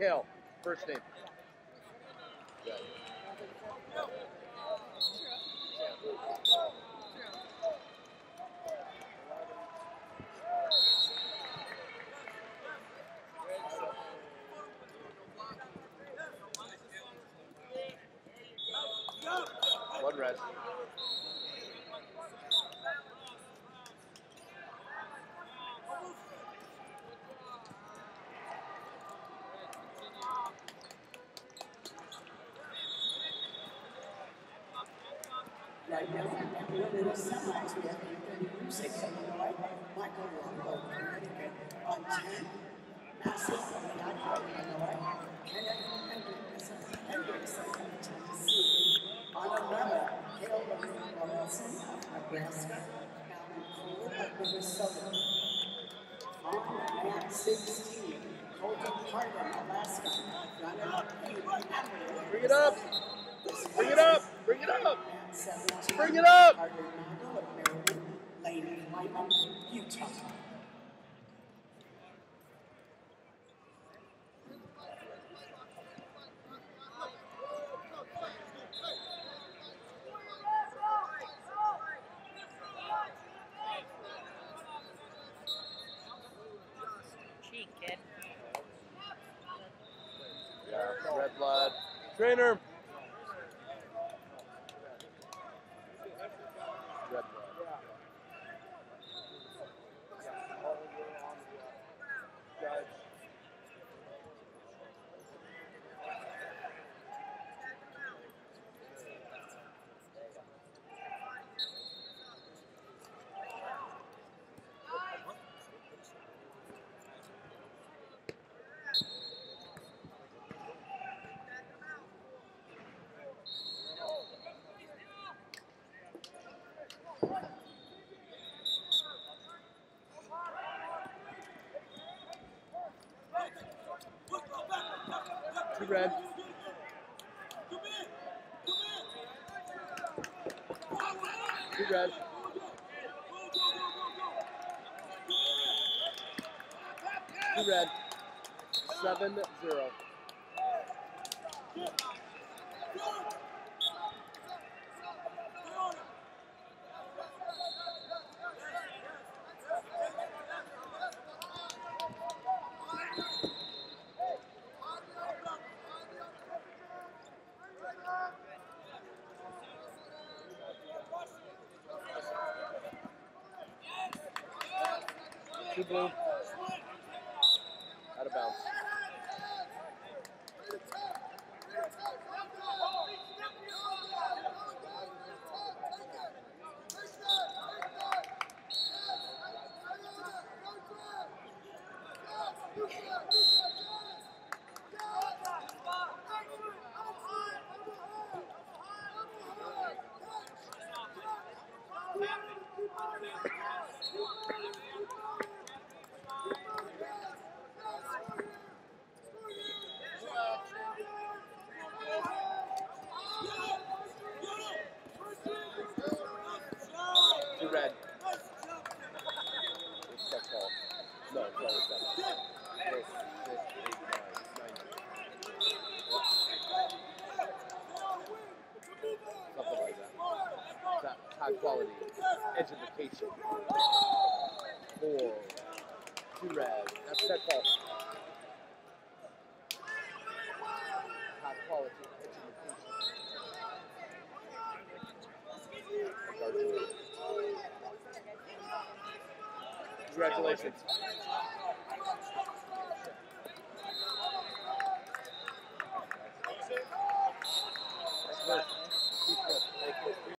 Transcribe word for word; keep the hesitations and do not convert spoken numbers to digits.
Kale, first name. Yeah. One red. Right now, we're in the semis. We have Anthony Rusick, Illinois, Michael Longo, Connecticut, on ten. Massive Illinois, Kenneth Hendrickson, Tennessee. On eleven, Hale Lawrenson, Nebraska, Alan Cole of Minnesota. On at sixteen, Colton Hardin, Alaska, runner Bring it up! Bring it up! Bring it up! Bring it up! Lane Lyman, Utah. Cheek, kid. Yeah, red blood. Trainer! Red blood. Two red. Two red. Two red. Seven zero. Two blue. Out of bounds. Two red. It's that call. No, it's always that. Six, six, eight, nine, nine. Something like that. That high quality education. Four. Two red. That's that call. High quality education. Congratulations.